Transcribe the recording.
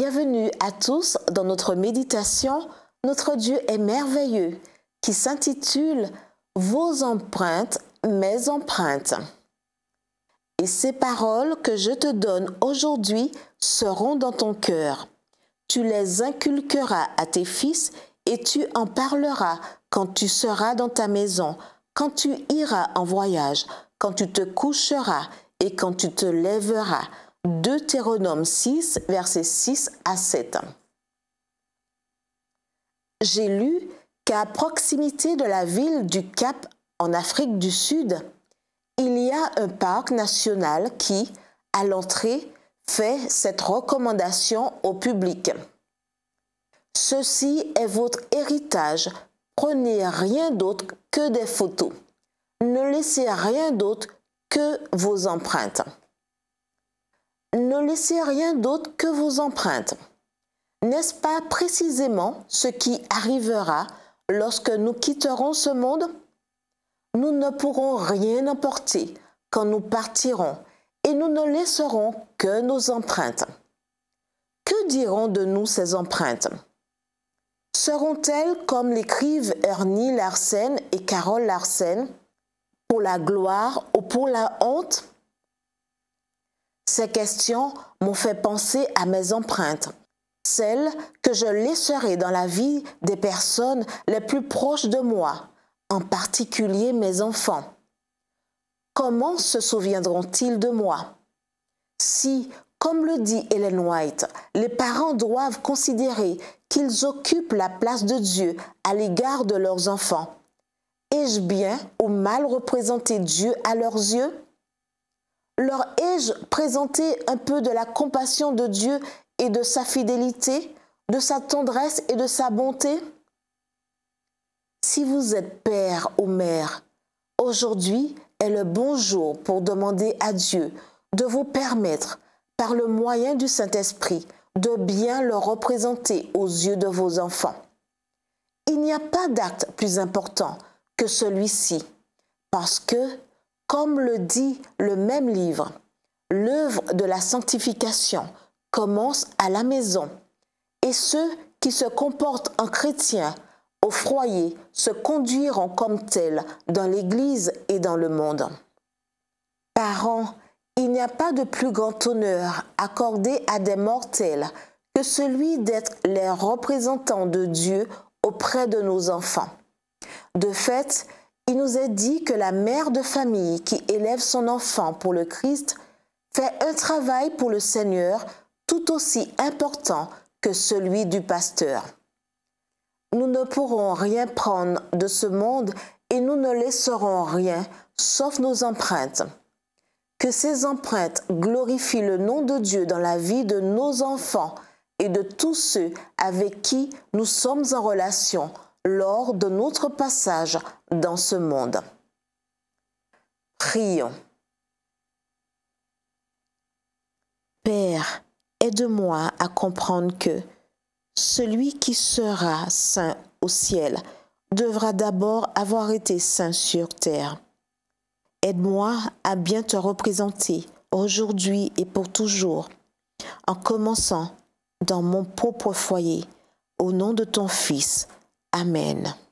Bienvenue à tous dans notre méditation « Notre Dieu est merveilleux » qui s'intitule « Vos empreintes, mes empreintes ». Et ces paroles que je te donne aujourd'hui seront dans ton cœur. Tu les inculqueras à tes fils et tu en parleras quand tu seras dans ta maison, quand tu iras en voyage, quand tu te coucheras et quand tu te lèveras. Deutéronome 6, versets 6 à 7. J'ai lu qu'à proximité de la ville du Cap, en Afrique du Sud, il y a un parc national qui, à l'entrée, fait cette recommandation au public. Ceci est votre héritage. Prenez rien d'autre que des photos. Ne laissez rien d'autre que vos empreintes. Ne laissez rien d'autre que vos empreintes. N'est-ce pas précisément ce qui arrivera lorsque nous quitterons ce monde? Nous ne pourrons rien emporter quand nous partirons et nous ne laisserons que nos empreintes. Que diront de nous ces empreintes? Seront-elles comme l'écrivent Ernie Larsen et Carol Larsen, pour la gloire ou pour la honte? Ces questions m'ont fait penser à mes empreintes, celles que je laisserai dans la vie des personnes les plus proches de moi, en particulier mes enfants. Comment se souviendront-ils de moi? Si, comme le dit Ellen White, les parents doivent considérer qu'ils occupent la place de Dieu à l'égard de leurs enfants, ai-je bien ou mal représenté Dieu à leurs yeux? Leur ai-je présenté un peu de la compassion de Dieu et de sa fidélité, de sa tendresse et de sa bonté? Si vous êtes père ou mère, aujourd'hui est le bon jour pour demander à Dieu de vous permettre, par le moyen du Saint-Esprit, de bien le représenter aux yeux de vos enfants. Il n'y a pas d'acte plus important que celui-ci, parce que, comme le dit le même livre, l'œuvre de la sanctification commence à la maison, et ceux qui se comportent en chrétiens au foyer se conduiront comme tels dans l'Église et dans le monde. Parents, il n'y a pas de plus grand honneur accordé à des mortels que celui d'être les représentants de Dieu auprès de nos enfants. De fait, il nous est dit que la mère de famille qui élève son enfant pour le Christ fait un travail pour le Seigneur tout aussi important que celui du pasteur. Nous ne pourrons rien prendre de ce monde et nous ne laisserons rien sauf nos empreintes. Que ces empreintes glorifient le nom de Dieu dans la vie de nos enfants et de tous ceux avec qui nous sommes en relation lors de notre passage dans ce monde. Prions. Père, aide-moi à comprendre que celui qui sera saint au ciel devra d'abord avoir été saint sur terre. Aide-moi à bien te représenter aujourd'hui et pour toujours, en commençant dans mon propre foyer, au nom de ton Fils. Amen.